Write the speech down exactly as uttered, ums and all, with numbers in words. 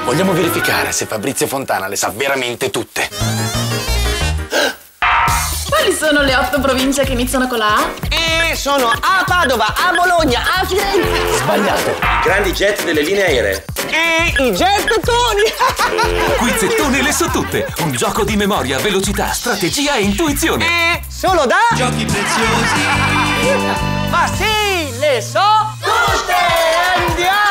Vogliamo verificare se Fabrizio Fontana le sa veramente tutte. Quali sono le otto province che iniziano con la A? Eh, sono a Padova, a Bologna, a Firenze. Sbagliato. I grandi jet delle linee aeree. Eh, i gettottoni. Quizzettone le so tutte. Un gioco di memoria, velocità, strategia e intuizione. Eh, solo da Giochi preziosi. Ma sì, le so tutte. Andiamo.